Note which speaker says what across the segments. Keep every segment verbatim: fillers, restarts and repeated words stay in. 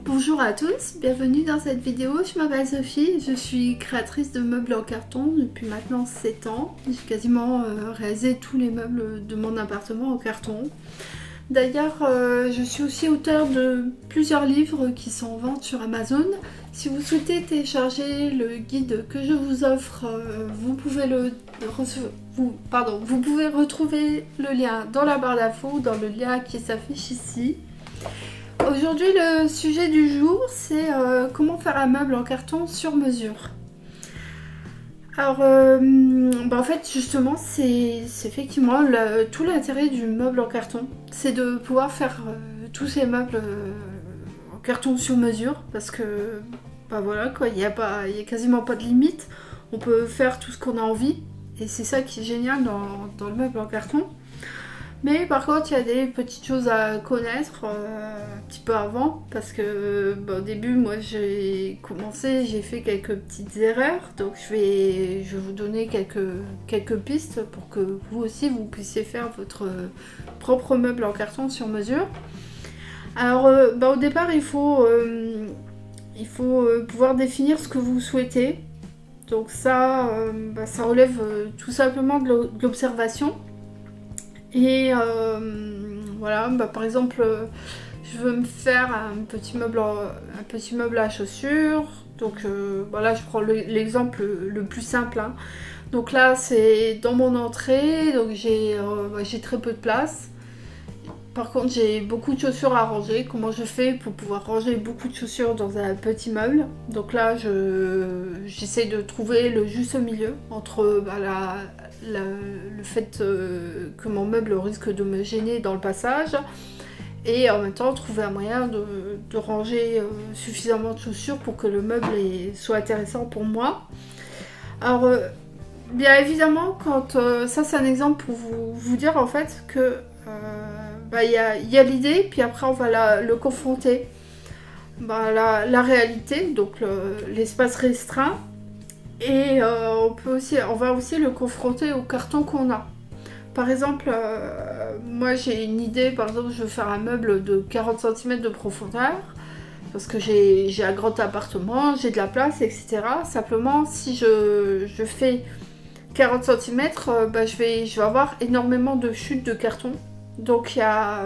Speaker 1: Bonjour à tous, bienvenue dans cette vidéo. Je m'appelle Sophie, je suis créatrice de meubles en carton depuis maintenant sept ans. J'ai quasiment euh, réalisé tous les meubles de mon appartement en carton. D'ailleurs, euh, je suis aussi auteure de plusieurs livres qui sont en vente sur Amazon. Si vous souhaitez télécharger le guide que je vous offre, euh, vous pouvez le vous, pardon, vous pouvez retrouver le lien dans la barre d'infos, dans le lien qui s'affiche ici. Aujourd'hui, le sujet du jour, c'est euh, comment faire un meuble en carton sur mesure. Alors, euh, bah en fait, justement, c'est effectivement le, tout l'intérêt du meuble en carton. C'est de pouvoir faire euh, tous ces meubles euh, en carton sur mesure. Parce que, bah voilà, quoi, il n'y a, pas, il y a quasiment pas de limite. On peut faire tout ce qu'on a envie. Et c'est ça qui est génial dans, dans le meuble en carton. Mais par contre, il y a des petites choses à connaître euh, un petit peu avant, parce que bah, au début, moi j'ai commencé, j'ai fait quelques petites erreurs, donc je vais, je vais vous donner quelques, quelques pistes pour que vous aussi vous puissiez faire votre propre meuble en carton sur mesure. Alors euh, bah, au départ, il faut, euh, il faut euh, pouvoir définir ce que vous souhaitez. Donc ça, euh, bah, ça relève euh, tout simplement de l'observation. Et euh, voilà, bah, par exemple, euh, je veux me faire un petit meuble, un petit meuble à chaussures. Donc euh, voilà, je prends l'exemple le, le plus simple. Hein. Donc là, c'est dans mon entrée, donc j'ai euh, bah, j'ai très peu de place. Par contre, j'ai beaucoup de chaussures à ranger. Comment je fais pour pouvoir ranger beaucoup de chaussures dans un petit meuble? Donc là, j'essaie de trouver le juste milieu entre bah, la, la, le fait euh, que mon meuble risque de me gêner dans le passage et en même temps trouver un moyen de, de ranger euh, suffisamment de chaussures pour que le meuble est, soit intéressant pour moi. Alors, euh, bien évidemment, quand euh, ça c'est un exemple pour vous, vous dire en fait que euh, bah, y a, y a l'idée, puis après on va la, le confronter bah, la, la réalité, donc l'espace le, restreint, et euh, on, peut aussi, on va aussi le confronter au carton qu'on a. Par exemple, euh, moi j'ai une idée, par exemple je veux faire un meuble de quarante centimètres de profondeur, parce que j'ai un grand appartement, j'ai de la place, et cetera. Simplement, si je, je fais quarante centimètres, euh, bah, je, vais, je vais avoir énormément de chutes de carton. Donc il y a,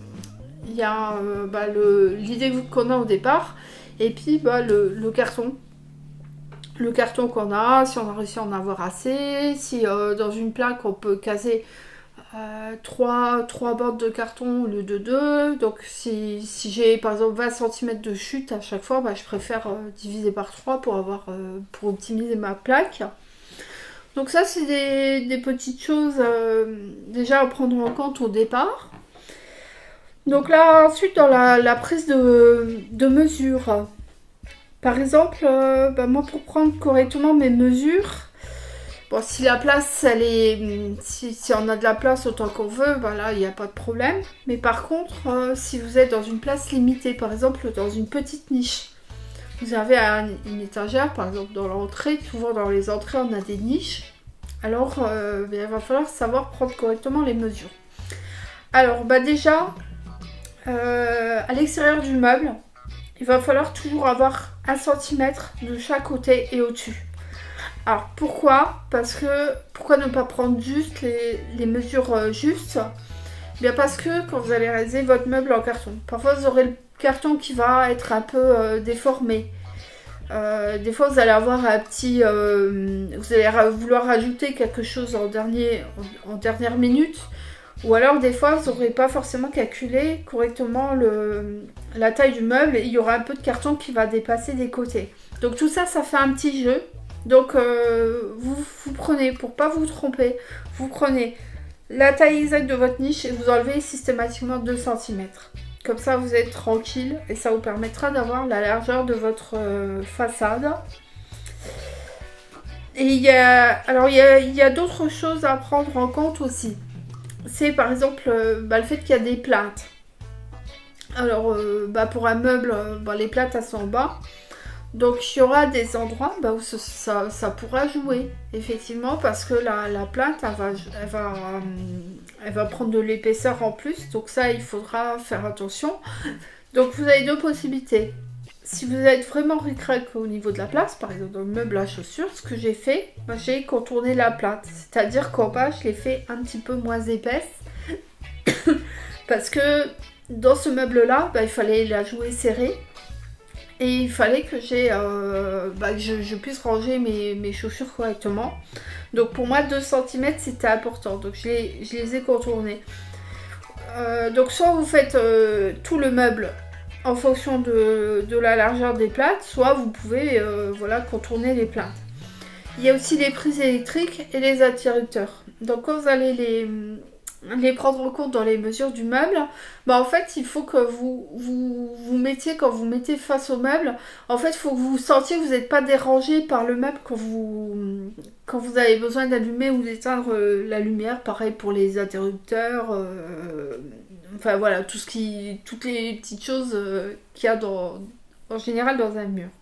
Speaker 1: il y a euh, bah, l'idée qu'on a au départ, et puis bah, le, le carton. Le carton qu'on a, si on a réussi à en avoir assez, si euh, dans une plaque on peut caser euh, trois bordes de carton au lieu de deux. Donc si, si j'ai par exemple vingt centimètres de chute à chaque fois, bah, je préfère euh, diviser par trois pour, avoir, euh, pour optimiser ma plaque. Donc ça c'est des, des petites choses euh, déjà à prendre en compte au départ. Donc là ensuite dans la, la prise de, de mesure, par exemple euh, bah moi pour prendre correctement mes mesures, bon si la place elle est, si, si on a de la place autant qu'on veut, bah là il n'y a pas de problème. Mais par contre euh, si vous êtes dans une place limitée, par exemple dans une petite niche, vous avez un, une étagère, par exemple dans l'entrée, souvent dans les entrées on a des niches, alors euh, il va falloir savoir prendre correctement les mesures. Alors bah déjà, euh, à l'extérieur du meuble, il va falloir toujours avoir un centimètre de chaque côté et au-dessus. Alors pourquoi? Parce que, pourquoi ne pas prendre juste les, les mesures euh, justes? Bien parce que quand vous allez réaliser votre meuble en carton, parfois vous aurez le carton qui va être un peu euh, déformé. Euh, des fois vous allez avoir un petit, euh, vous allez vouloir rajouter quelque chose en, dernier, en, en dernière minute, ou alors des fois vous n'aurez pas forcément calculé correctement le, la taille du meuble et il y aura un peu de carton qui va dépasser des côtés. Donc tout ça, ça fait un petit jeu. Donc euh, vous, vous prenez, pour pas vous tromper, vous prenez la taille exacte de votre niche et vous enlevez systématiquement deux centimètres. Comme ça, vous êtes tranquille et ça vous permettra d'avoir la largeur de votre euh, façade. Et il y a, alors il y a, il y a d'autres choses à prendre en compte aussi. C'est par exemple euh, bah, le fait qu'il y a des plaintes. Alors euh, bah, pour un meuble, euh, bah, les plaintes elles sont en bas. Donc il y aura des endroits bah, où ça, ça, ça pourra jouer, effectivement, parce que la, la plinthe, elle va, elle, va, euh, elle va prendre de l'épaisseur en plus. Donc ça, il faudra faire attention. Donc vous avez deux possibilités. si vous êtes vraiment ric-rac au niveau de la place, par exemple dans le meuble à chaussures, ce que j'ai fait, moi j'ai contourné la plate. C'est-à-dire qu'en bas, je l'ai fait un petit peu moins épaisse. Parce que dans ce meuble-là, bah, il fallait la jouer serrée. Et il fallait que, j'ai, euh, bah, que je, je puisse ranger mes, mes chaussures correctement. Donc pour moi, deux centimètres, c'était important. Donc je les, je les ai contournés. Euh, donc soit vous faites euh, tout le meuble en fonction de, de la largeur des plates, soit vous pouvez euh, voilà, contourner les plates. Il y a aussi les prises électriques et les interrupteurs. Donc quand vous allez les, les prendre en compte dans les mesures du meuble, bah en fait il faut que vous, vous vous mettiez, quand vous mettez face au meuble, en fait il faut que vous sentiez que vous n'êtes pas dérangé par le meuble quand vous, quand vous avez besoin d'allumer ou d'éteindre la lumière. Pareil pour les interrupteurs, euh, enfin voilà, tout ce qui, toutes les petites choses euh, qu'il y a dans, en général dans un mur.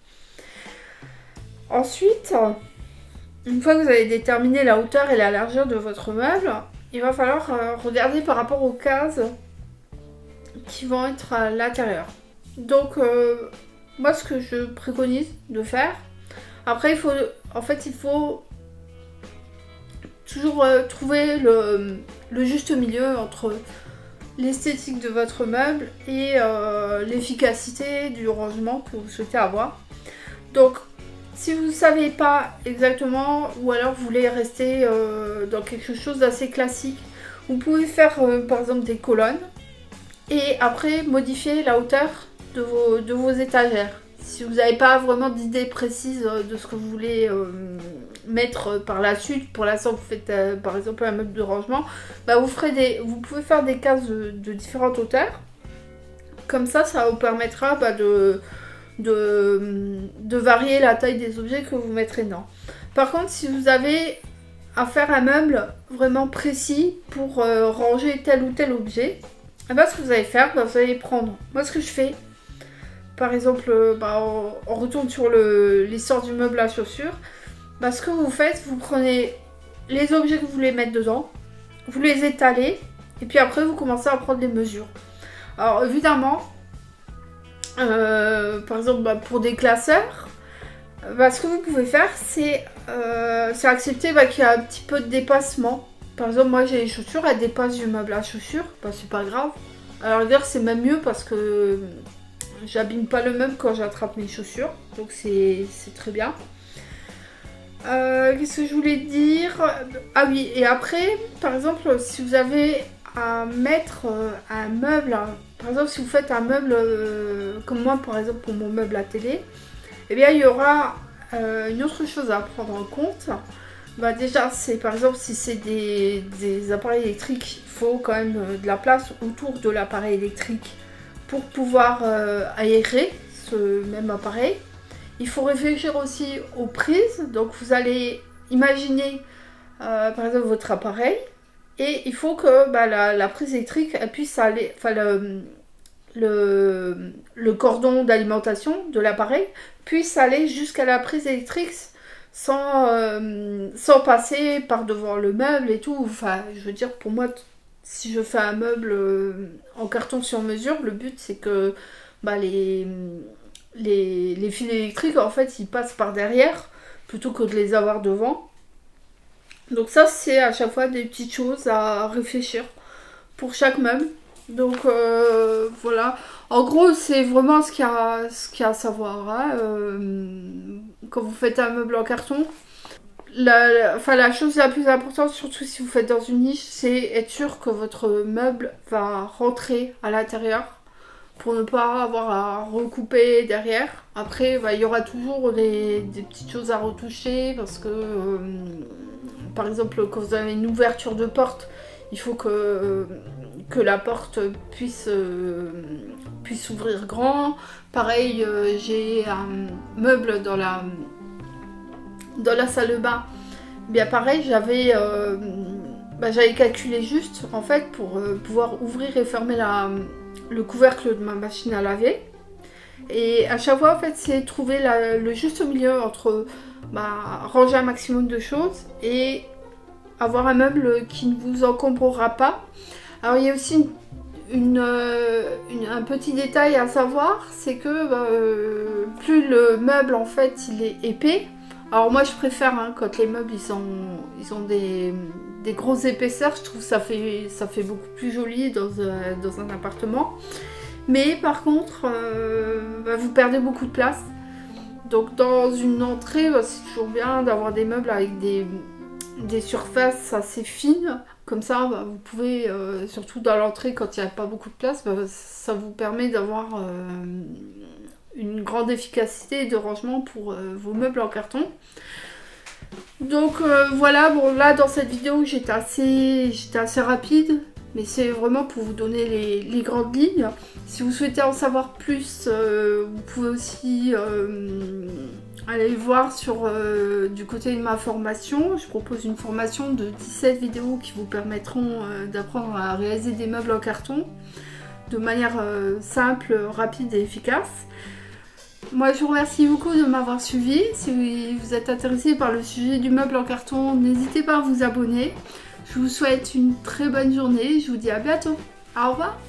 Speaker 1: Ensuite, une fois que vous avez déterminé la hauteur et la largeur de votre meuble, il va falloir euh, regarder par rapport aux cases qui vont être à l'intérieur. Donc, euh, moi, ce que je préconise de faire, après, il faut, en fait, il faut toujours euh, trouver le, le juste milieu entre l'esthétique de votre meuble et euh, l'efficacité du rangement que vous souhaitez avoir. Donc, si vous ne savez pas exactement, ou alors vous voulez rester euh, dans quelque chose d'assez classique, vous pouvez faire euh, par exemple des colonnes et après modifier la hauteur de vos, de vos étagères. Si vous n'avez pas vraiment d'idée précise de ce que vous voulez euh, mettre par la suite, pour l'instant vous faites euh, par exemple un meuble de rangement, bah vous, ferez des, vous pouvez faire des cases de, de différentes hauteurs. Comme ça, ça vous permettra bah, de... De, de varier la taille des objets que vous mettrez dedans. Par contre, si vous avez à faire un meuble vraiment précis pour euh, ranger tel ou tel objet, et ben, ce que vous allez faire, ben, vous allez prendre, moi ce que je fais, par exemple, ben, on, on retourne sur l'histoire du meuble à chaussures, ben, ce que vous faites, vous prenez les objets que vous voulez mettre dedans, vous les étalez, et puis après vous commencez à prendre les mesures. Alors évidemment, Euh, par exemple bah, pour des classeurs, bah, ce que vous pouvez faire c'est euh, accepter bah, qu'il y a un petit peu de dépassement. Par exemple moi j'ai les chaussures, elles dépassent du meuble à chaussures, bah, c'est pas grave. Alors d'ailleurs c'est même mieux parce que j'abîme pas le meuble quand j'attrape mes chaussures, donc c'est très bien. Euh, Qu'est-ce que je voulais dire? Ah oui, et après par exemple si vous avez à mettre euh, un meuble, par exemple si vous faites un meuble euh, comme moi par exemple pour mon meuble à télé, eh bien il y aura euh, une autre chose à prendre en compte. Bah, déjà c'est par exemple si c'est des, des appareils électriques, il faut quand même euh, de la place autour de l'appareil électrique pour pouvoir euh, aérer ce même appareil. Il faut réfléchir aussi aux prises, donc vous allez imaginer euh, par exemple votre appareil. Et il faut que bah, la, la prise électrique elle puisse aller, enfin le, le, le cordon d'alimentation de l'appareil puisse aller jusqu'à la prise électrique sans, euh, sans passer par devant le meuble et tout. Enfin, je veux dire, pour moi, si je fais un meuble en carton sur mesure, le but c'est que bah, les, les, les fils électriques en fait ils passent par derrière plutôt que de les avoir devant. Donc ça c'est à chaque fois des petites choses à réfléchir pour chaque meuble. Donc euh, voilà, en gros c'est vraiment ce qu'il y a, ce qu'il y a à savoir hein. euh, quand vous faites un meuble en carton. La, la, enfin, la chose la plus importante, surtout si vous faites dans une niche, c'est être sûr que votre meuble va rentrer à l'intérieur pour ne pas avoir à recouper derrière. Après bah, il y aura toujours des, des petites choses à retoucher parce que euh, par exemple quand vous avez une ouverture de porte, il faut que, que la porte puisse, euh, puisse s'ouvrir grand. Pareil euh, j'ai un meuble dans la, dans la salle de bain. Bien pareil j'avais euh, bah, j'avais calculé juste en fait pour euh, pouvoir ouvrir et fermer la, le couvercle de ma machine à laver. Et à chaque fois en fait c'est trouver la, le juste milieu entre bah, ranger un maximum de choses et avoir un meuble qui ne vous encombrera pas. Alors il y a aussi une, une, une un petit détail à savoir, c'est que euh, plus le meuble en fait il est épais, alors moi je préfère hein, quand les meubles ils, sont, ils ont des, des grosses épaisseurs, je trouve que ça fait, ça fait beaucoup plus joli dans un, dans un appartement. Mais par contre, euh, bah, vous perdez beaucoup de place. Donc dans une entrée, bah, c'est toujours bien d'avoir des meubles avec des, des surfaces assez fines. Comme ça, bah, vous pouvez, euh, surtout dans l'entrée, quand il n'y a pas beaucoup de place, bah, ça vous permet d'avoir euh, une grande efficacité de rangement pour euh, vos meubles en carton. Donc euh, voilà, bon là dans cette vidéo j'étais assez, j'étais assez rapide, mais c'est vraiment pour vous donner les, les grandes lignes. Si vous souhaitez en savoir plus, euh, vous pouvez aussi euh, aller voir sur euh, du côté de ma formation. Je propose une formation de dix-sept vidéos qui vous permettront euh, d'apprendre à réaliser des meubles en carton de manière euh, simple, rapide et efficace. Moi je vous remercie beaucoup de m'avoir suivi. Si vous êtes intéressé par le sujet du meuble en carton, n'hésitez pas à vous abonner. Je vous souhaite une très bonne journée. Je vous dis à bientôt. Au revoir.